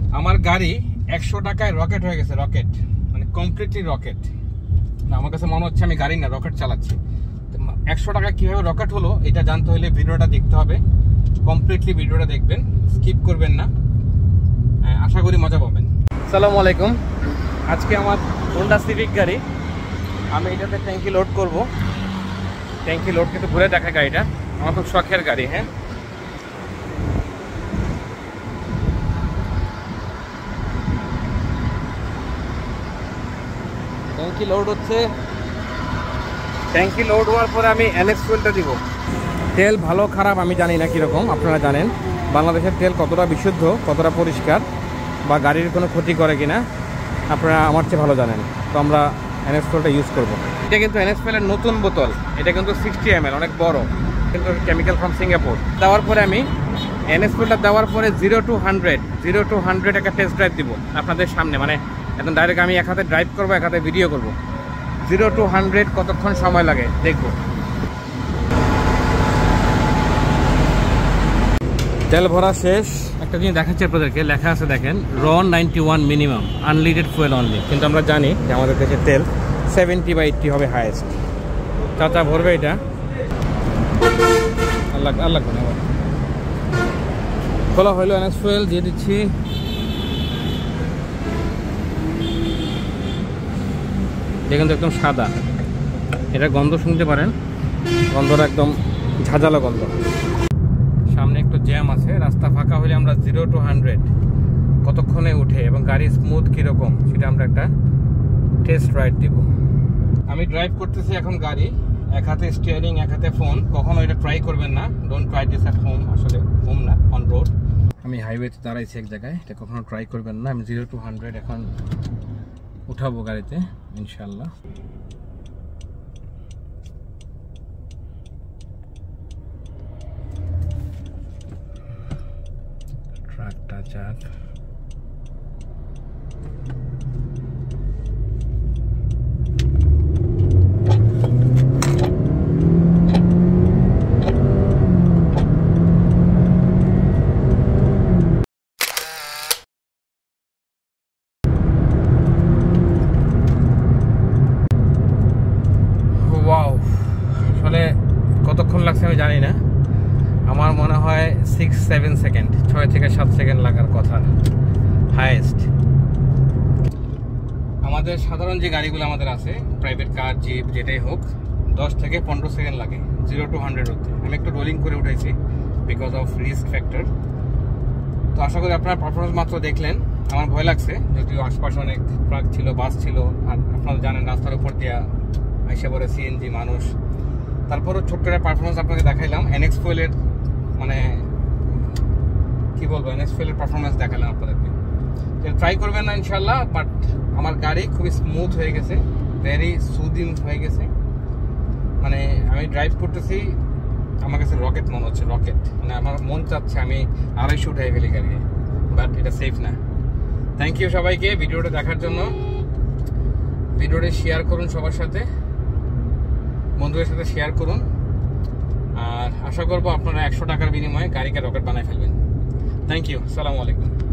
আমার গাড়ি 100 টাকায় রকেট হয়ে গেছে, রকেট মানে কমপ্লিটলি রকেট। আমার কাছে মনে হচ্ছে আমি গাড়ি না রকেট চালাচ্ছি। 100 টাকা কিভাবে রকেট হলো এটা জানতে হলে ভিডিওটা দেখতে হবে, কমপ্লিটলি ভিডিওটা দেখবেন, স্কিপ করবেন না, আশা করি মজা পাবেন। আসসালামু আলাইকুম। আজকে আমার হোন্ডা সিভিক গাড়ি, আমি এটাতে ট্যাঙ্কি লোড করব। ট্যাঙ্কি লোড কিন্তু ঘুরে দেখা গাড়িটা আমার খুব শখের গাড়ি। হ্যাঁ, ট্যাঙ্কি লোড হচ্ছে। ট্যাঙ্কি লোড হওয়ার পরে আমি অ্যানেক্স ফুয়েলটা দিব। তেল ভালো খারাপ আমি জানি না কীরকম, আপনারা জানেন বাংলাদেশের তেল কতটা বিশুদ্ধ, কতটা পরিষ্কার, বা গাড়ির কোনো ক্ষতি করে কিনা আপনারা আমার চেয়ে ভালো জানেন। তো আমরা অ্যানেক্স ফুয়েলটা ইউজ করব। এটা কিন্তু অ্যানেক্স ফুয়েলের নতুন বোতল, এটা কিন্তু 60 ml, অনেক বড়, কিন্তু কেমিক্যাল ফ্রম সিঙ্গাপুর। দেওয়ার পরে আমি অ্যানেক্স ফুয়েলটা দেওয়ার পরে 0 to 100 একটা টেস্ট ড্রাইভ দিব আপনাদের সামনে। মানে একদম ডাইরেক্ট আমি এক হাতে ড্রাইভ করবো, এক হাতে ভিডিও করবো। 0 to 100 কতক্ষণ সময় লাগে দেখবো। তেল ভরা শেষ। একটা জিনিস দেখাচ্ছি আপনাদেরকে, লেখা আছে দেখেন, RON 91 minimum, unlimited fuel only. কিন্তু আমরা জানি যে আমাদের দেশের তেল 70/80 হবে হাইয়েস্ট। চাচা ভরবে এটা, আল্লাহ খোলা হইলো। অ্যানেক্স ফুয়েল দিয়ে দিচ্ছি। দেখুন একদম সাদা, এটা গন্ধ শুনতে পারেন, গন্ধটা একদম ঝাঁঝালো গন্ধ। সামনে একটু জ্যাম আছে, রাস্তা ফাঁকা হলে আমরা 0 to 100 কতক্ষণে উঠে এবং গাড়ি স্মুথ কীরকম সেটা আমরা একটা টেস্ট রাইড দিব। আমি ড্রাইভ করতেছি এখন গাড়ি, এক হাতে স্টিয়ারিং এক হাতে ফোন। কখনো এটা ট্রাই করবেন না, don't try this at home. আসলে হোম না, অন রোড। আমি হাইওয়েতে দাঁড়াইছি এক জায়গায়, এটা কখনো ট্রাই করবেন না। আমি 0 to 100 এখন উঠাবো গাড়িতে ইনশাল্লাহ। ট্রাকটা যাক। ওয়াও, আসলে কতক্ষণ লাগছে আমি জানি না, আমার মনে হয় 6-7 সেকেন্ড, 6 থেকে 7 সেকেন্ড লাগার কথা হাইয়েস্ট। আমাদের সাধারণ যে গাড়িগুলো আমাদের আছে, প্রাইভেট কার, জিপ, যেটাই হোক, 10 থেকে 15 সেকেন্ড লাগে 0 to 100 হতে। আমি একটু রোলিং করে উঠেছি বিকজ অফ রিস্ক ফ্যাক্টর। তো আশা করি আপনারা পারফরমেন্স মাত্র দেখলেন। আমার ভয় লাগছে, যদিও আশপাশে অনেক ট্রাক ছিল, বাস ছিল, আর আপনারা জানেন রাস্তার উপর দিয়ে আইসা পড়ে সিএনজি মানুষ। তারপরও ছোট্ট একটা পারফরমেন্স আপনাকে দেখাইলাম। অ্যানেক্স ফুয়েলের মানে কি বলবো, অ্যানেক্স ফুয়েলের পারফরমেন্স দেখালাম আপনাদেরকে। ট্রাই করবেন না ইনশাল্লাহ, বাট আমার গাড়ি খুবই স্মুথ হয়ে গেছে, ভেরি সুদিং হয়ে গেছে। মানে আমি ড্রাইভ করতেছি, আমার কাছে রকেট মনে হচ্ছে, রকেট। মানে আমার মন চাচ্ছে আমি 250 উঠাই ফেলি গাড়ি, বাট এটা সেফ না। থ্যাংক ইউ সবাইকে ভিডিওটা দেখার জন্য। ভিডিওটা শেয়ার করুন সবার সাথে, বন্ধুদের সাথে শেয়ার করুন। আর আশা করবো আপনারা 100 টাকার বিনিময়ে গাড়িকে রকেট বানায় ফেলবেন। থ্যাংক ইউ, আসসালামু আলাইকুম।